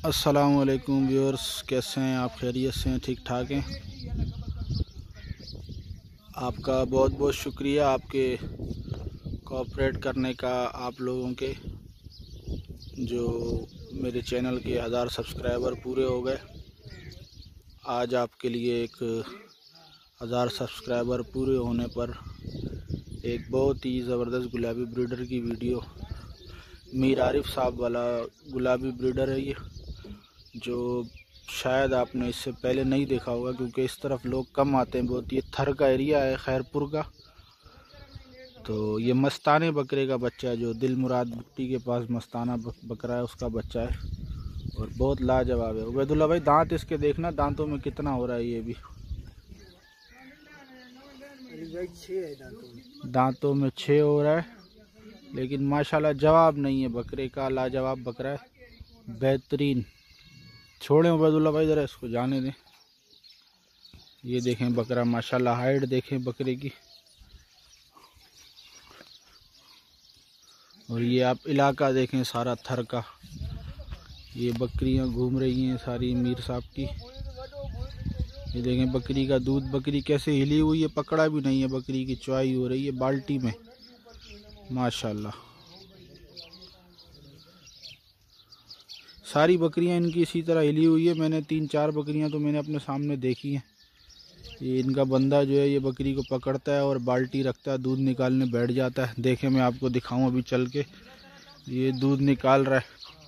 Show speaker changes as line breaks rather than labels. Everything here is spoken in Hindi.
अस्सलामुअलैकुम व्यूअर्स, कैसे हैं आप? खैरियत से हैं? ठीक ठाक हैं? आपका बहुत बहुत शुक्रिया आपके कोऑपरेट करने का, आप लोगों के जो मेरे चैनल के 1000 सब्सक्राइबर पूरे हो गए। आज आपके लिए एक 1000 सब्सक्राइबर पूरे होने पर एक बहुत ही ज़बरदस्त गुलाबी ब्रीडर की वीडियो, मीर आरिफ साहब वाला गुलाबी ब्रीडर है ये, जो शायद आपने इससे पहले नहीं देखा होगा क्योंकि इस तरफ लोग कम आते हैं। बहुत ये थर का एरिया है, खैरपुर का। तो ये मस्ताने बकरे का बच्चा है, जो दिल मुराद बुट्टी के पास मस्ताना बकरा है, उसका बच्चा है और बहुत लाजवाब है। उबैदुल्ला भाई, दांत इसके देखना, दांतों में कितना हो रहा है। ये भी दांतों में 6 हो रहा है, लेकिन माशाल्लाह जवाब नहीं है बकरे का। लाजवाब बकरा है, बेहतरीन। छोड़ें उबैदुल्ला भाई, ज़रा इसको जाने दें। ये देखें बकरा, माशाल्लाह हाइट देखें बकरे की। और ये आप इलाका देखें सारा थर का। ये बकरियां घूम रही हैं सारी मीर साहब की। ये देखें बकरी का दूध, बकरी कैसे हिली हुई है, पकड़ा भी नहीं है। बकरी की चुआई हो रही है बाल्टी में, माशाल्लाह। सारी बकरियां इनकी इसी तरह हिली हुई है। मैंने 3-4 बकरियां तो मैंने अपने सामने देखी हैं। ये इनका बंदा जो है, ये बकरी को पकड़ता है और बाल्टी रखता है, दूध निकालने बैठ जाता है। देखें, मैं आपको दिखाऊं अभी चल के। ये दूध निकाल रहा है।